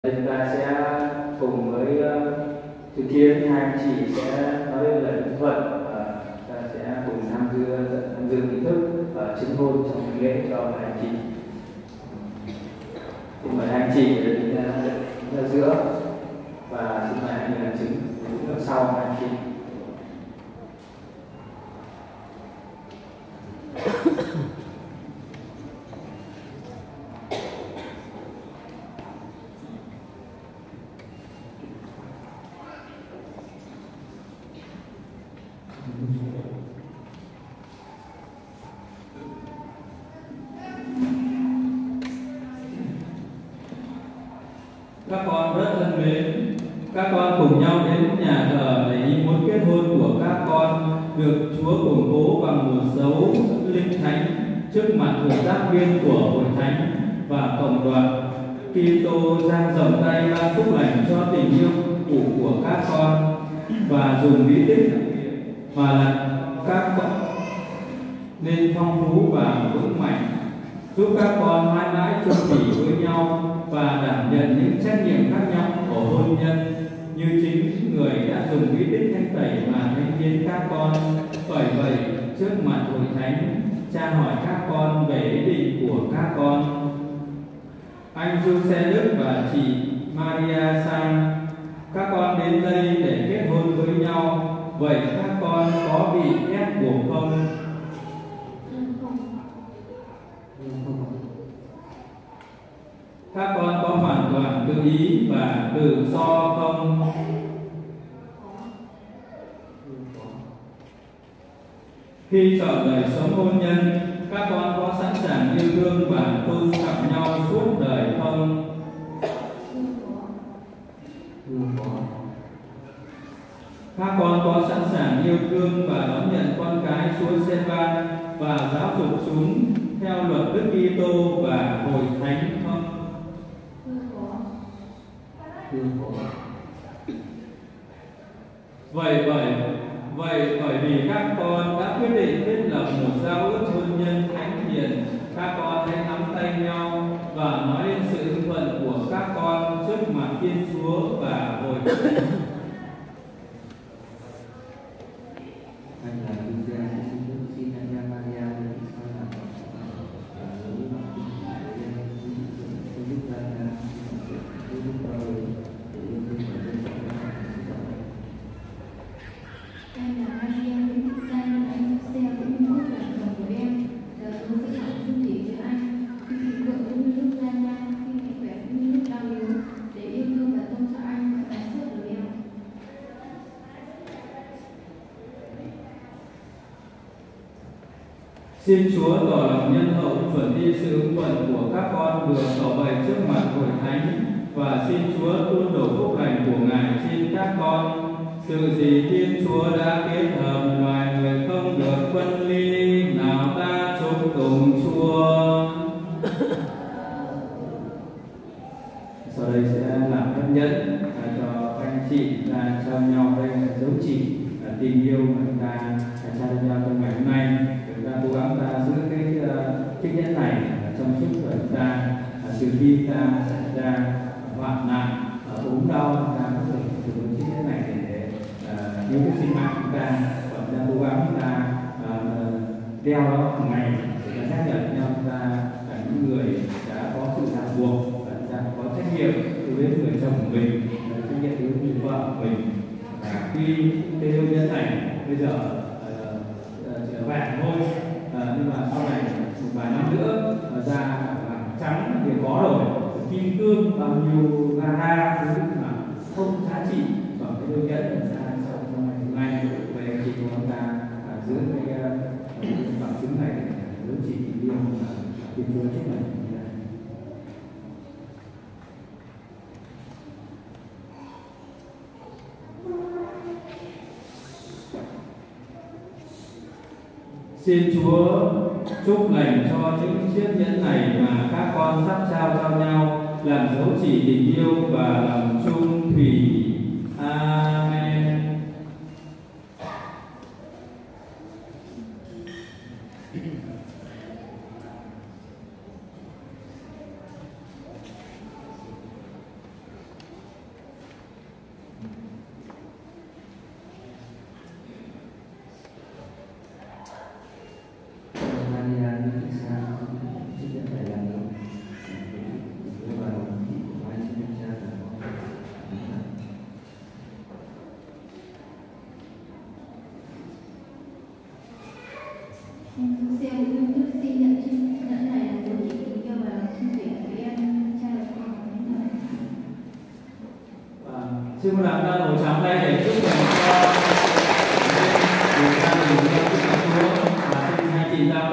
Chúng ta sẽ cùng với Thư Kiến, hai anh chị sẽ nói lên lời Đức Phật. Ta sẽ cùng tham dự nghi thức chứng hôn trong lễ cho hai anh chị. Xin mời hai anh chị đến ra giữa và xin mời anh làm chứng đứng ở sau hai anh chị. Các con rất thân mến, các con cùng nhau đến nhà thờ để ý muốn kết hôn của các con được Chúa củng cố bằng một dấu linh thánh trước mặt thừa giác viên của hội thánh và cộng đoàn. Kitô dang rộng tay ban phúc lành cho tình yêu của các con và dùng bí tích mà là các con nên phong phú và vững mạnh, giúp các con mãi mãi chung thủy với nhau và đảm nhận những trách nhiệm khác nhau của hôn nhân như chính người đã dùng bí tích thanh tẩy mà thanh niên các con. Bởi vậy, trước mặt hội thánh, cha hỏi các con về ý định của các con. Anh Giuse Đức và chị Maria Sang, các con đến đây để kết hôn với nhau. Vậy các con có bị ép buộc không? Các con có hoàn toàn tự ý và tự do không? Khi chọn đời sống hôn nhân, các con có sẵn sàng yêu thương và tôn trọng nhau suốt đời không? Các con có sẵn sàng yêu thương và đón nhận con cái Chúa Giê-va và giáo dục chúng theo luật Đức Kitô và hội thánh không? Vậy bởi vì các con đã quyết định thiết lập một giao ước hôn nhân thánh hiền, các con hãy nắm tay nhau và nói lên sự hưng phấn của các con trước mặt Thiên Chúa và hội thánh. Xin Chúa tỏ lòng nhân hậu chuẩn đi sự ứng thuận của các con vừa tỏ bày trước mặt hội thánh, và xin Chúa tuôn đổ phúc lành của Ngài trên các con. Sự gì Thiên Chúa đã kết hợp, loài người không được phân ly, nào ta chúc tụng Chúa. Sau đây sẽ làm phép nhẫn cho các anh chị ta cho nhau đây là dấu chỉ tình yêu mà chúng ta trao cho nhau trong ngày hôm nay. Chúng ta cố gắng ta giữ cái chiếc nhẫn này trong suốt đời chúng ta, từ khi ta xảy ra hoạn nạn ốm đau, ta có thể sử dụng chiếc nhẫn này để cứu cái sinh mạng chúng ta, và chúng ta cố gắng ta đeo nó hàng ngày để ta nhắc nhở nhau chúng ta là những người đã có sự ràng buộc và chúng ta có trách nhiệm đối với người chồng của mình, trách nhiệm đối với người vợ của mình. Và khi cái hôn nhân này bây giờ chỉ là vàng thôi, nhưng mà sau này một vài năm nữa ra vàng trắng thì có rồi, kim cương bao nhiêu gara thứ mà không giá trị bằng cái đôi nhẫn ra sau trong ngày hôm nay. Về chị của chúng ta giữ cái bằng chứng này giữ chỉ tình yêu và Thiên Chúa trước này. Xin Chúa chúc lành cho những chiếc nhẫn này mà các con sắp trao cho nhau, làm dấu chỉ tình yêu và lòng chung thủy. Amen. Xin một làm ta nổi trắng tay để chúc mừng cho gia đình Chúa và xin hai chị ra